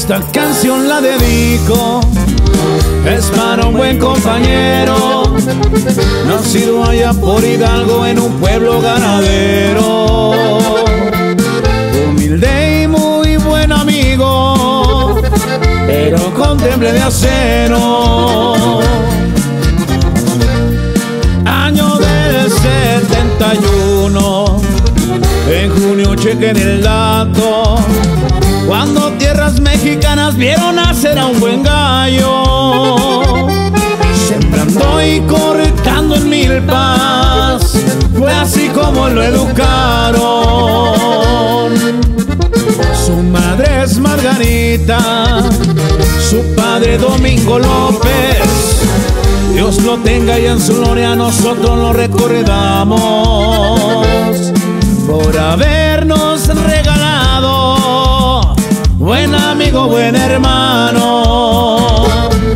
Esta canción la dedico, es para un buen compañero, nacido allá por Hidalgo en un pueblo ganadero. Humilde y muy buen amigo, pero con temple de acero. Año del 71, en junio chequen el dato, cuando tierras mexicanas vieron nacer a un buen gallo. Sembrando y cortando en milpas, fue así como lo educaron. Su madre es Margarita, su padre Domingo López. Dios lo tenga y en su gloria nosotros lo recordamos por habernos regalado buen amigo, buen hermano.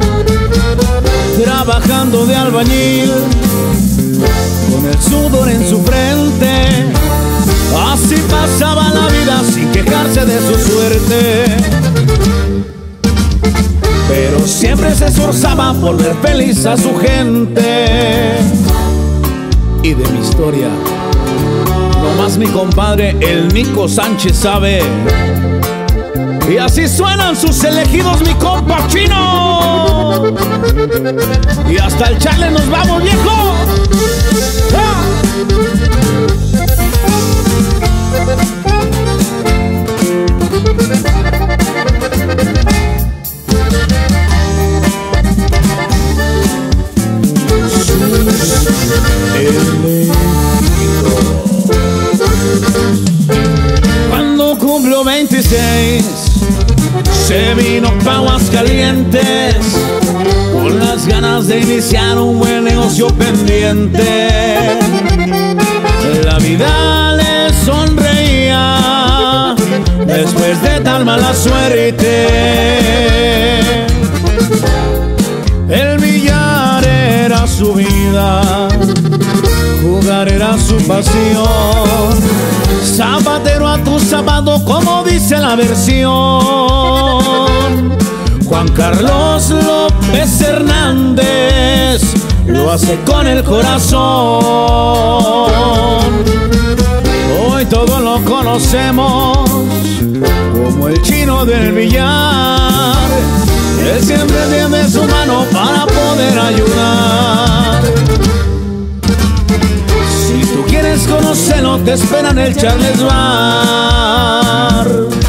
Trabajando de albañil, con el sudor en su frente, así pasaba la vida sin quejarse de su suerte. Pero siempre se esforzaba por ver feliz a su gente. Y de mi historia, nomás mi compadre el Nico Sánchez sabe. Y así suenan sus elegidos, mi compa Chino. Y hasta el Charle nos vamos, viejo. ¡Ah! Cuando cumplo 26, se vino pa' Aguascalientes, con las ganas de iniciar un buen negocio pendiente. La vida le sonreía después de tal mala suerte. El billar era su vida, jugar era su pasión. Zapatero a tu zapato, como dice la versión. Juan Carlos López Hernández lo hace con el corazón. Hoy todos lo conocemos como el Chino del billar. Él siempre tiende su mano para poder ayudar. Si tú quieres conocerlo, te espera en el Charles Bar.